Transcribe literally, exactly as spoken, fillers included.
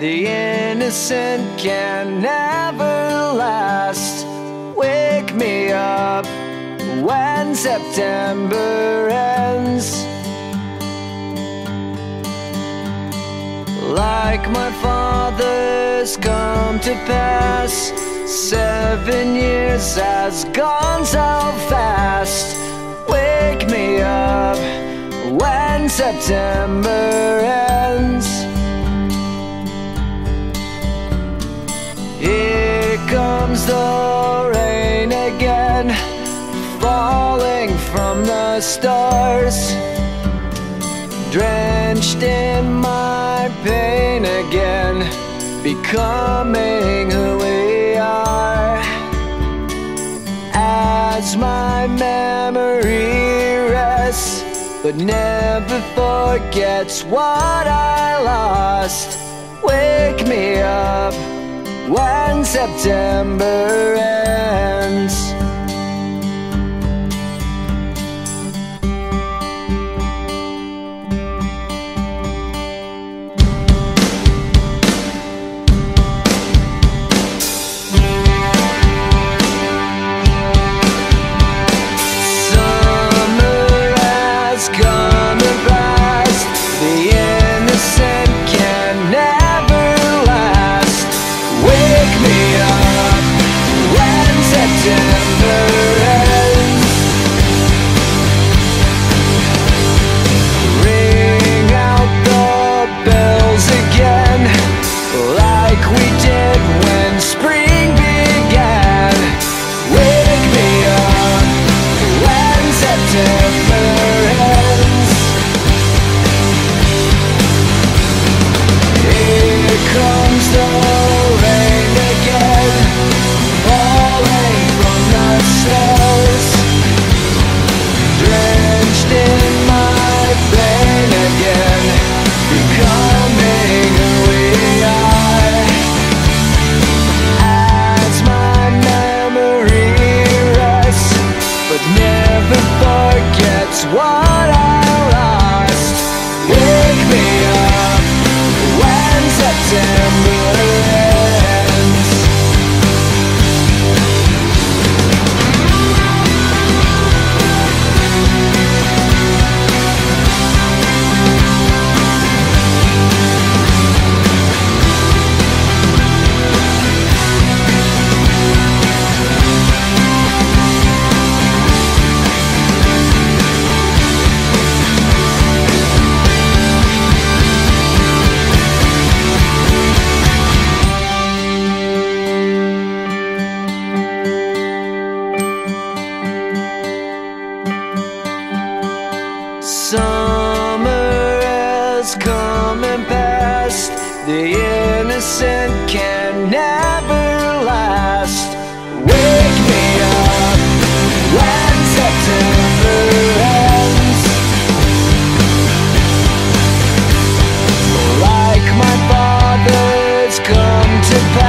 The innocent can never last. Wake me up when September ends. Like my father's come to pass, seven years has gone so fast. Wake me up when September ends. Here comes the rain again, falling from the stars, drenched in my pain again, becoming who we are. As my memory rests, but never forgets what I lost. Wake me up when September ends. What I lost. Wake me up when September ends. Summer has come and passed. The innocent can never last. Wake me up when September ends. Like my father's come to pass,